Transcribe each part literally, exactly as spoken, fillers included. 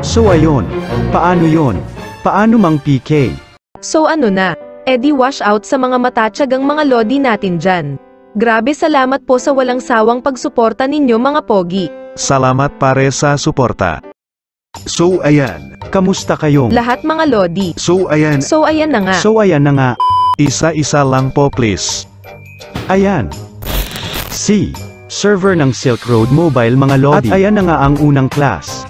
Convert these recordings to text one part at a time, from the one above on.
So ayun. Paano yon? Paano mang P K? So ano na? Edi wash out sa mga matatsagang mga lodi natin dyan. Grabe, salamat po sa walang sawang pagsuporta ninyo mga pogi. Salamat pare sa suporta. So ayan. Kamusta kayong Lahat mga lodi. So ayan. So ayan na nga. So ayan na nga. Isa-isa lang po please. Ayan. C. Server ng Silk Road Mobile mga lodi. At ayan na nga ang unang class.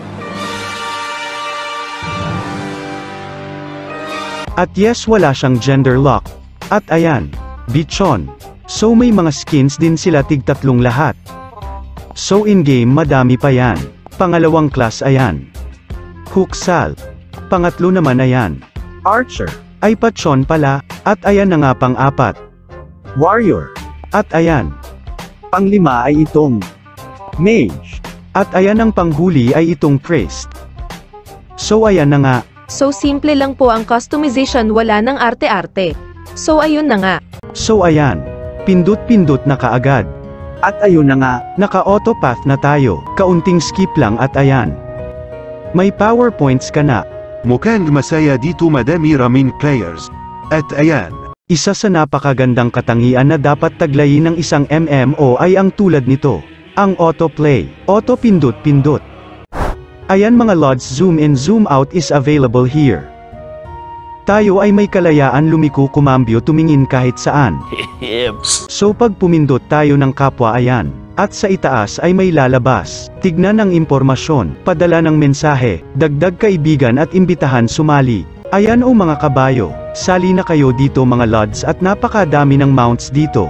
At yes, wala siyang gender lock. At ayan. Bichon. So may mga skins din sila tig tatlong lahat. So in-game madami pa yan. Pangalawang class ayan. Huksal. Pangatlo naman ayan. Archer. Ay Pachon pala. At ayan na nga pang-apat. Warrior. At ayan. Panglima ay itong Mage. At ayan ang panghuli ay itong Priest. So ayan na nga. So simple lang po ang customization, wala ng arte-arte. So ayun na nga. So ayan. Pindot-pindot na kaagad. At ayun na nga. Naka-auto path na tayo. Kaunting skip lang at ayan. May power points ka na. Mukhang masaya dito madami raming players. At ayan. Isa sa napakagandang katangian na dapat taglayin ng isang M M O ay ang tulad nito. Ang autoplay. Auto pindot-pindot. Ayan mga lods, zoom in zoom out is available here. Tayo ay may kalayaan lumiko, kumambyo, tumingin kahit saan. So pag pumindot tayo ng kapwa ayan. At sa itaas ay may lalabas. Tignan ang impormasyon, padala ng mensahe, dagdag kaibigan at imbitahan sumali. Ayan o mga kabayo, sali na kayo dito mga lods at napakadami ng mounts dito.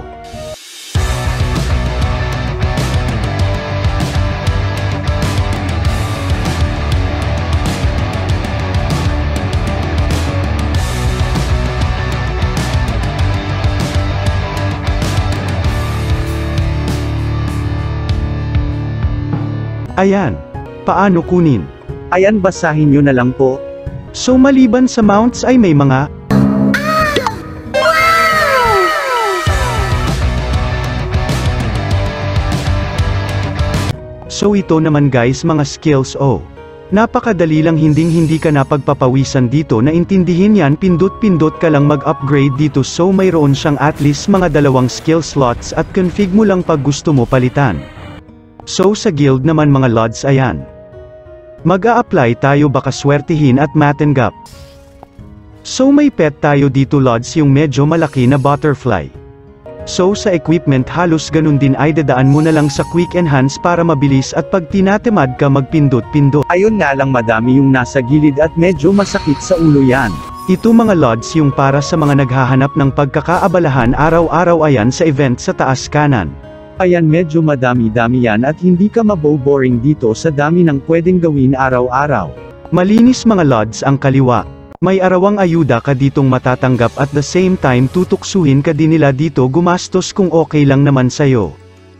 Ayan. Paano kunin? Ayan, basahin nyo na lang po. So maliban sa mounts ay may mga So ito naman guys mga skills o. Napakadali lang, hinding hindi ka napagpapawisan dito na intindihin yan, pindot-pindot ka lang mag-upgrade dito. So mayroon siyang at least mga dalawang skill slots at config mo lang pag gusto mo palitan. So sa guild naman mga lods ayan. Mag-a-apply tayo, baka swertihin at matenggap. So may pet tayo dito lods, yung medyo malaki na butterfly. So sa equipment halos ganun din, ay dadaan mo na lang sa quick enhance para mabilis at pag tinatemad ka magpindot-pindot. Ayun nga lang, madami yung nasa gilid at medyo masakit sa ulo yan. Ito mga lods yung para sa mga naghahanap ng pagkakaabalahan araw-araw ayan sa event sa taas kanan. Ayan, medyo madami-dami yan at hindi ka maboboring dito sa dami ng pwedeng gawin araw-araw. Malinis mga lods ang kaliwa. May arawang ayuda ka ditong matatanggap at the same time tutuksuhin ka din nila dito, gumastos kung okay lang naman sayo.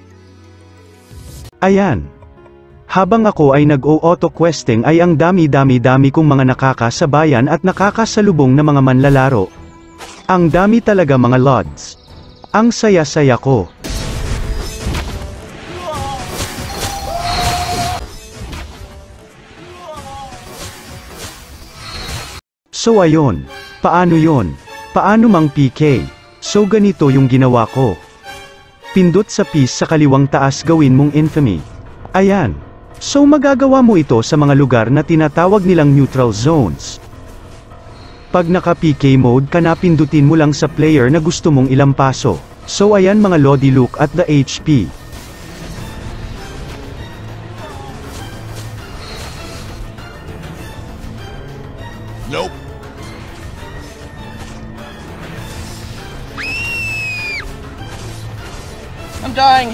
Ayan. Habang ako ay nag-o-auto questing ay ang dami-dami-dami kong mga nakakasabayan at nakakasalubong na mga manlalaro. Ang dami talaga mga lods. Ang saya-saya ko. So ayun. Paano yon? Paano mang P K? So ganito yung ginawa ko. Pindot sa piece sa kaliwang taas, gawin mong infamy. Ayan. So magagawa mo ito sa mga lugar na tinatawag nilang neutral zones. Pag naka P K mode ka na, pindutin mo lang sa player na gusto mong ilampaso. So ayan mga lodi, look at the H P. Nope. I'm dying.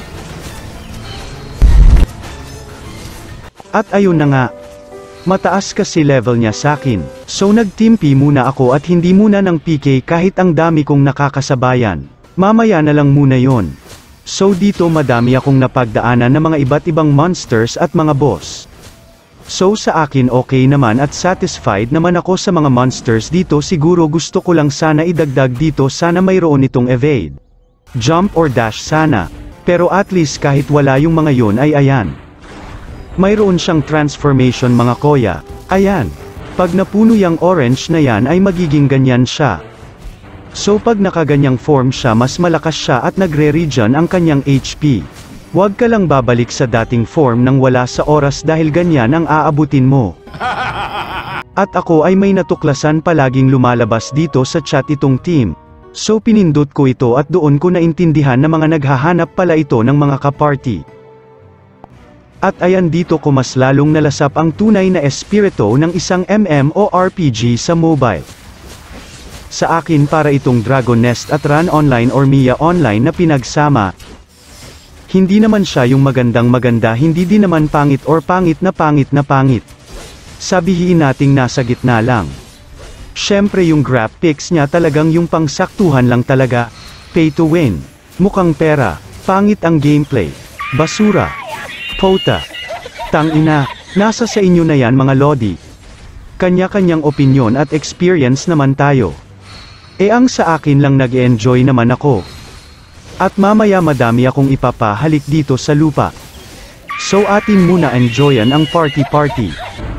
At ayun na nga. Mataas kasi level niya sakin. So nag-team-P muna ako at hindi muna ng P K kahit ang dami kong nakakasabayan. Mamaya na lang muna yon. So dito madami akong napagdaanan ng mga iba't ibang monsters at mga boss. So sa akin okay naman at satisfied naman ako sa mga monsters dito. Siguro gusto ko lang sana idagdag dito, sana mayroon itong evade, jump or dash sana. Pero at least kahit wala yung mga yon ay ayan. Mayroon siyang transformation mga koya. Ayan. Pag napuno yung orange na yan ay magiging ganyan siya. So pag nakaganyang form siya mas malakas siya at nagre-regen ang kanyang H P. Huwag ka lang babalik sa dating form nang wala sa oras dahil ganyan ang aabutin mo. At ako ay may natuklasan palaging lumalabas dito sa chat itong team. So pinindot ko ito at doon ko naintindihan na mga naghahanap pala ito ng mga kaparty. At ayan dito ko mas lalong nalasap ang tunay na espiritu ng isang MMORPG sa mobile. Sa akin para itong Dragon Nest at Run Online or Mia Online na pinagsama. Hindi naman siya yung magandang maganda hindi din naman pangit or pangit na pangit na pangit. Sabihin nating nasa gitna lang. Syempre yung graphics niya talagang yung pangsaktuhan lang talaga. Pay to win. Mukhang pera. Pangit ang gameplay. Basura. Pota. Tangina. Nasa sa inyo na yan mga lodi. Kanya-kanyang opinyon at experience naman tayo. E ang sa akin lang nag-enjoy naman ako. At mamaya madami akong ipapahalik dito sa lupa. So atin muna enjoyan ang party-party.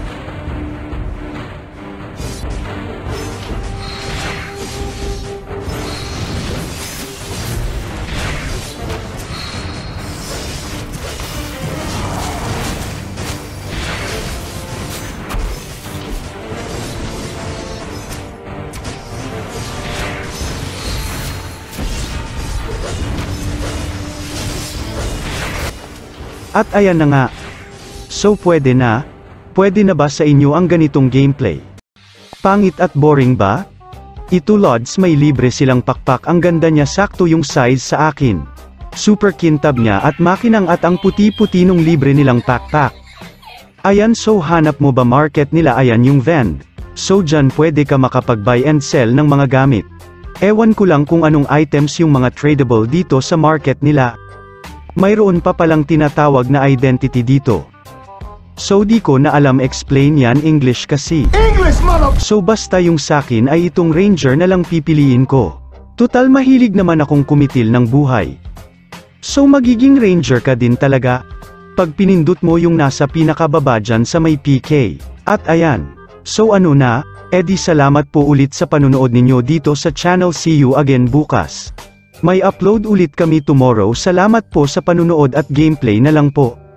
At ayan na nga. So pwede na? Pwede na ba sa inyo ang ganitong gameplay? Pangit at boring ba? Ito lods may libre silang pakpak ang ganda niya sakto yung size sa akin. Super kintab niya at makinang at ang puti-puti nung libre nilang pakpak. Ayan so hanap mo ba market nila ayan yung vend. So dyan pwede ka makapag-buy and sell ng mga gamit. Ewan ko lang kung anong items yung mga tradable dito sa market nila. Mayroon pa palang tinatawag na identity dito. So di ko na alam explain yan English kasi. English, so basta yung sakin ay itong ranger na lang pipiliin ko. Total mahilig naman akong kumitil ng buhay. So magiging ranger ka din talaga. Pag pinindot mo yung nasa pinakababa dyan sa may P K. At ayan. So ano na, edi salamat po ulit sa panunood ninyo dito sa channel. See you again bukas. May upload ulit kami tomorrow. Salamat po sa panunood at gameplay na lang po.